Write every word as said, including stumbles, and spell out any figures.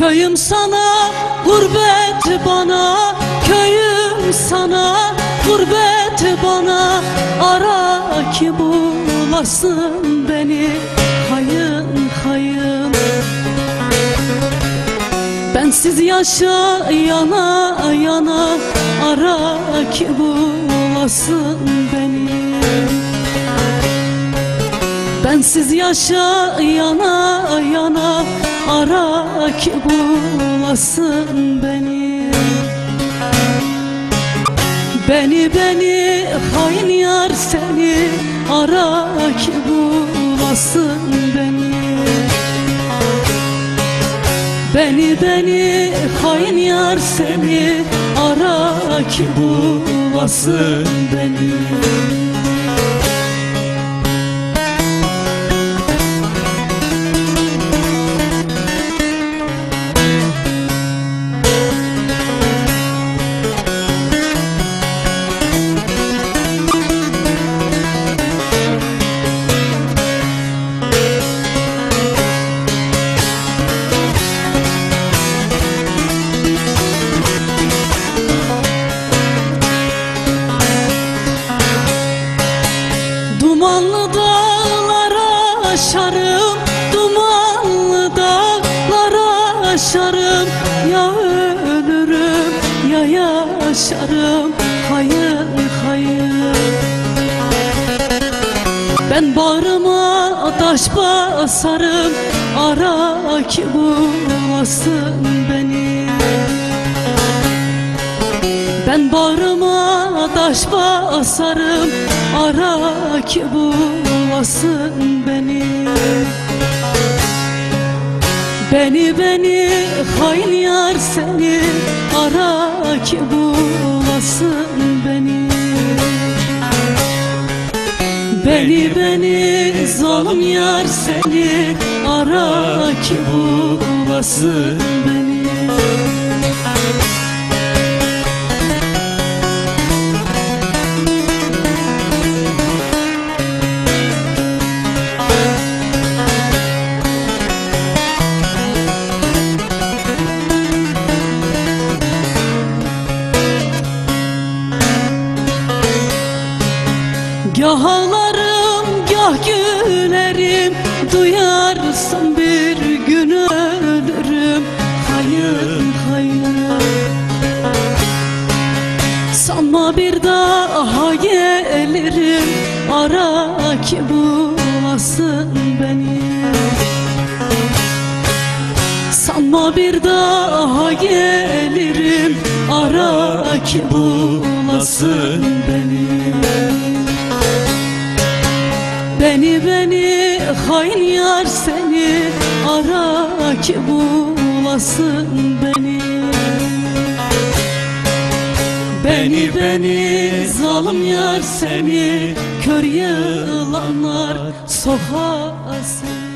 Köyüm sana, gurbet bana. Köyüm sana, gurbet bana. Ara ki bulasın beni, hayın hayın. Bensiz yaşa yana yana, ara ki bulasın beni. Bensiz yaşa yana yana, ara ki bulasın beni. Beni beni hain yar seni, ara ki bulasın beni. Beni beni hain yar seni, ara ki bulasın beni. Dumanlı dağlara aşarım, dumanlı dağlara aşarım. Ya ölürüm ya yaşarım, hayır hayır. Ben bağrıma taş basarım, ara ki bulasın beni. Ben bağrıma taş basarım, ara ki bulasın beni. Beni beni hain yar seni, ara ki bulasın beni. Beni beni zalim yar seni, ara ki bulasın beni. Gah ağlarım, gah gülerim, duyarsın bir gün ölürüm, hayır hayır. Sanma bir daha gelirim, ara ki bulasın beni. Sanma bir daha gelirim, ara ki bulasın beni. Beni beni hain yar seni, ara ki bulasın beni. Beni beni zalim yar seni, kör yılanlar sokasın.